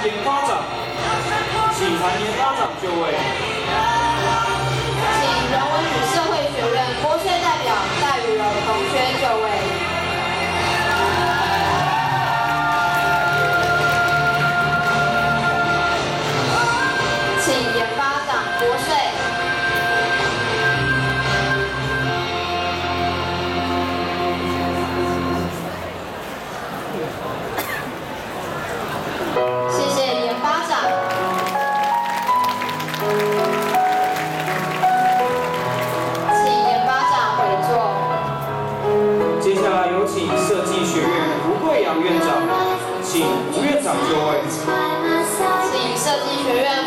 研发长，请韩研发长就位。 请人文与社会学院拨税代表戴宇柔同学就位。请研发长拨税。谢谢研发长。请研发长回座。 接下来有请设计学院吴贵阳院长，请吴院长就位。 请设计学院